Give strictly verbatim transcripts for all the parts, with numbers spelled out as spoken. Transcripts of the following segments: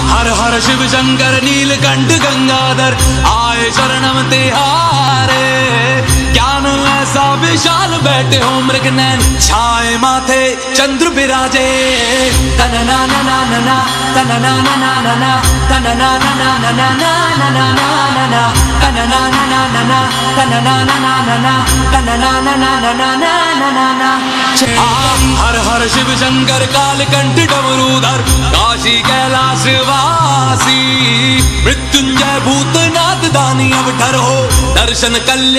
हर हर शिव शंकर नीलकंठ गंगाधर आए शरणम तिहारे। ज्ञान ऐसा विशाल बैठे हो मृग नैन छाए माथे चंद्र विराजे। तन ना ना ना ना ना तन ना ना ना ना ना तन ना ना ना ना ना ना ना ना ना ना तन ना ना ना ना ना तन ना ना ना ना ना तन ना ना ना ना ना ना ना ना। हर हर शिव शंकर कालकंठ डमरूधर काशी कैलाश वासी। मृत्युंजय भूतनाथ दानी अवतार हो दर्शन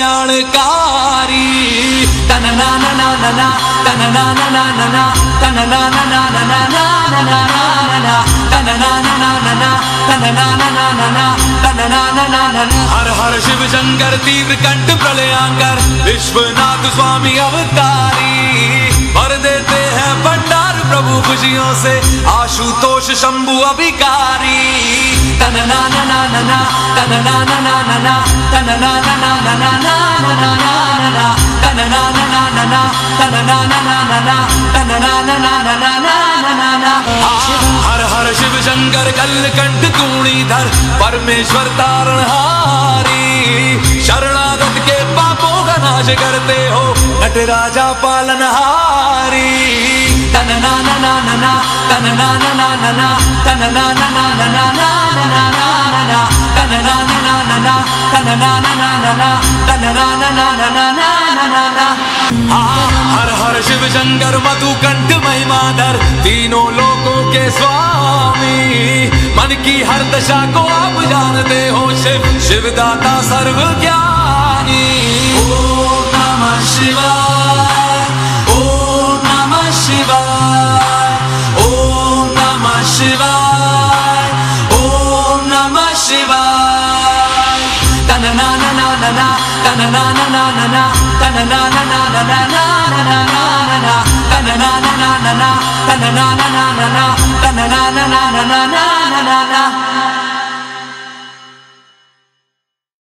कल्याणकारी। तन ना ना ना ना ना तन ना ना ना ना ना तन ना ना ना ना ना ना ना ना तन ना ना ना ना ना तन ना ना ना ना ना तन ना ना ना ना। हर हर शिव शंकर तीव्र कंठ प्रलयांकर विश्वनाथ स्वामी अवतारी। भर देते हैं भंडार प्रभु खुशियों से आशुतोष शंभु अभिकारी। तन ना ना ना ना ना तन ना ना ना ना ना तन ना ना ना ना ना ना ना ना तन ना ना ना ना ना तन ना ना ना ना ना तन ना ना ना ना ना ना ना ना। हर हर शिव शंकर कलकंठ तूणीधर परमेश्वर तारणहारी। शरणागत के पापों का नाश करते हो नटराजा पालनहारी। तन ना ना ना ना ना तन ना ना ना ना ना तन ना ना ना ना ना ना ना ना तन ना ना ना ना ना तन ना ना ना ना ना तन ना ना ना ना ना ना ना। हर हर शिव शंकर मधुकंठ महिमाधर तीनों लोकों के स्वामी। मन की हर दशा को आप जानते हो शिव शिवदाता सर्वज्ञानी। ओम नमः शिवाय ओम नमः शिवाय ओम नमः शिवाय ओम नमः शिवाय। तन ना ना ना ना ना तन ना ना ना ना ना तन ना ना ना ना ना ना ना ना तन ना ना ना ना ना तन ना ना ना ना ना तन ना ना ना ना ना ना ना।